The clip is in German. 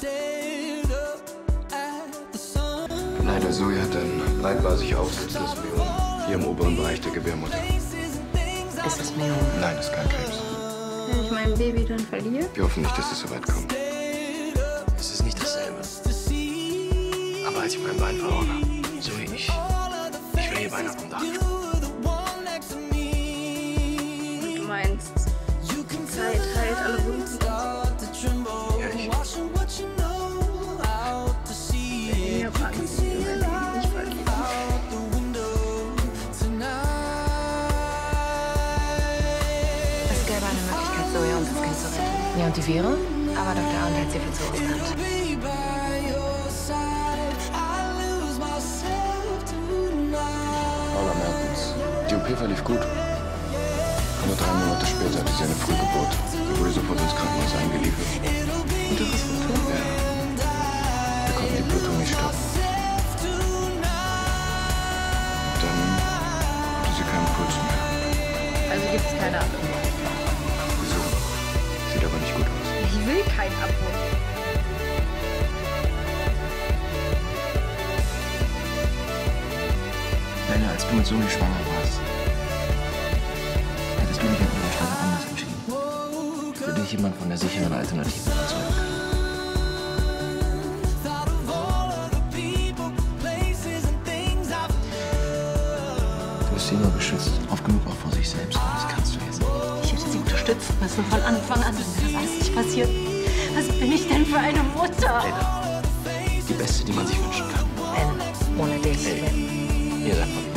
Leider, Zoe hat ein breitbasig aufsitzendes Myom hier im oberen Bereich der Gebärmutter. Ist das Myom? Nein, das ist kein Krebs. Wenn ich mein Baby dann verliere? Wir hoffen nicht, dass es so weit kommt. Es ist nicht dasselbe. Aber als ich mein Bein verloren habe, Zoe, ich wäre hier beinahe vom Dach gesprungen. Und du meinst, Zeit heilt alle Wunden? Ja, ich. Ich hab Angst, wenn mein Baby nicht verliert. Es gäbe eine Möglichkeit, Zoe und das Kind zu retten. Ja, und die wäre? Aber Dr. Arndt hält sie für zu riskant. Paula Mertens. Die OP verlief gut. Aber 3 Monate später hatte sie eine Frühgeburt. Sie wurde sofort ins Krankenhaus eingeliefert. Und du hast gut tun? Ja. Wir konnten die Blutung nicht stoppen. Dann hatte sie keinen Puls mehr. Also gibt es keine andere Möglichkeit. Wieso? Sieht aber nicht gut aus. Ich will keinen Abbruch. Bella, als du mit Zoe schwanger warst, hättest du dich an ihrer Stelle anders entschieden. Würde dich jemand von der sicheren Alternative überzeugen können? Du hast sie immer beschützt, oft genug auch vor sich selbst. Und das kannst du jetzt nicht. Ich hätte sie unterstützen müssen von Anfang an, wenn mir das alles nicht passiert. Was bin ich denn für eine Mutter? Bella, die Beste, die man sich wünschen kann. Ohne dich. Hey, ihr seid von